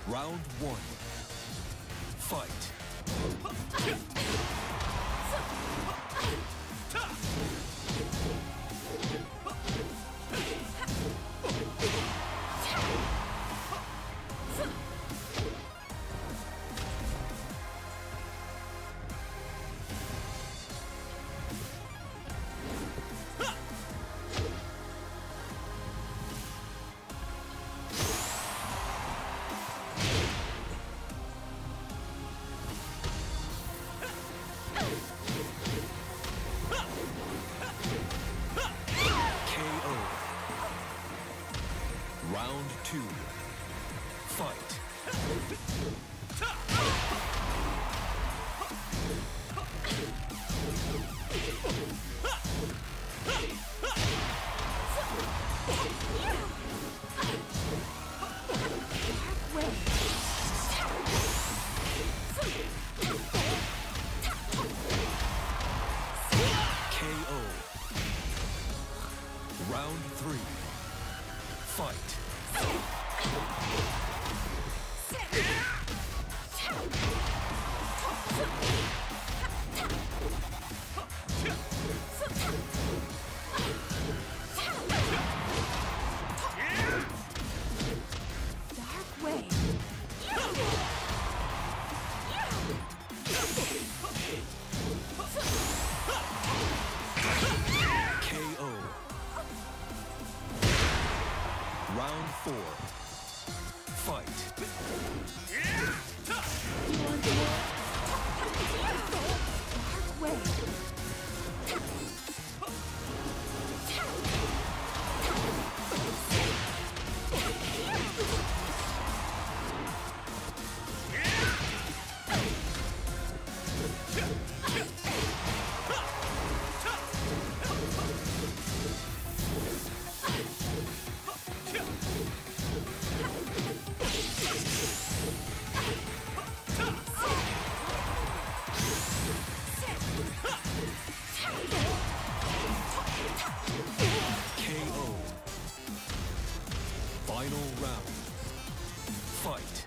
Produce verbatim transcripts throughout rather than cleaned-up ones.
Round one. Fight. Round two. Fight. K O. Round three. Fight. Dark Wave. K O. Round four. Fight. Dark Wave. K O. Final round. Fight.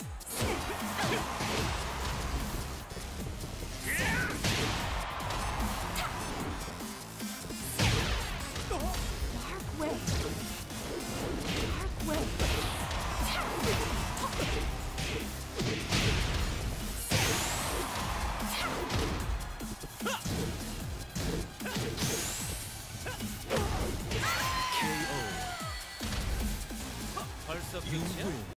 Dark Wave. Dark Wave. K O. 벌써 You 끝이야? win.